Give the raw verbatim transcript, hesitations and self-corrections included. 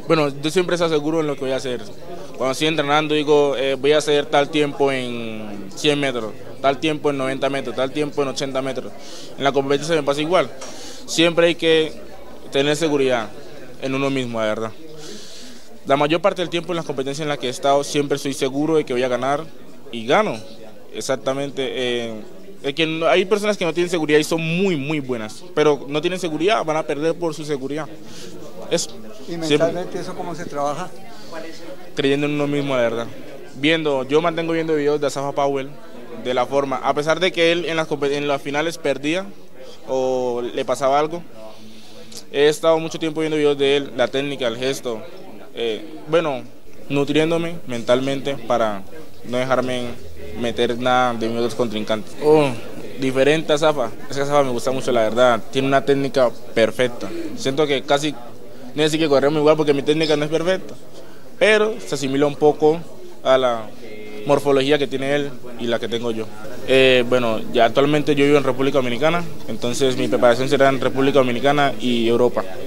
Bueno, yo siempre estoy seguro en lo que voy a hacer. Cuando estoy entrenando digo, eh, voy a hacer tal tiempo en cien metros, tal tiempo en noventa metros, tal tiempo en ochenta metros. En la competencia me pasa igual. Siempre hay que tener seguridad en uno mismo, de verdad. La mayor parte del tiempo en las competencias en las que he estado siempre estoy seguro de que voy a ganar y gano. Exactamente. Eh, es que no, hay personas que no tienen seguridad y son muy, muy buenas, pero no tienen seguridad, van a perder por su seguridad. Eso. ¿Y mentalmente siempre, eso cómo se trabaja? Creyendo en uno mismo, la verdad. Viendo, yo mantengo viendo videos de Asafa Powell, de la forma, a pesar de que él en las, en las finales perdía o le pasaba algo, he estado mucho tiempo viendo videos de él, la técnica, el gesto, eh, bueno, nutriéndome mentalmente para no dejarme meter nada de mis otros contrincantes. Oh, diferente a Asafa, es que Asafa me gusta mucho, la verdad, tiene una técnica perfecta. Siento que casi no necesito que correrme igual porque mi técnica no es perfecta, pero se asimila un poco a la morfología que tiene él y la que tengo yo. Eh, bueno, ya actualmente yo vivo en República Dominicana, entonces mi preparación será en República Dominicana y Europa.